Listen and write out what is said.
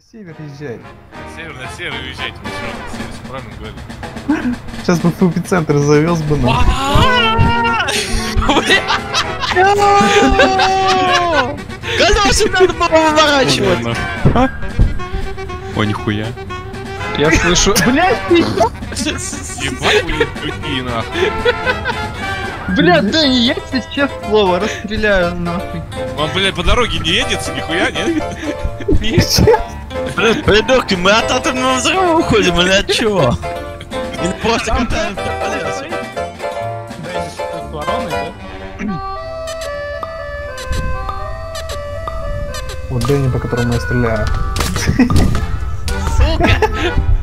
Север езжай. На север уезжайте, вы что, на север, все правильно говорю. Сейчас бы в эпицентр завез бы нам. Колеса надо было выворачивать. О, нихуя. Я слышу... Блять, Ебать, вы такие нахуй. блядь, да я тебе сейчас слово расстреляю нахуй. Вам, блядь, по дороге не едется, нихуя, нет? Блядь, придурки, мы от атомного взрыва уходим или от чего? Или просто катаемся по лесу? Вот Дэнни, по которому я стреляю. Сука!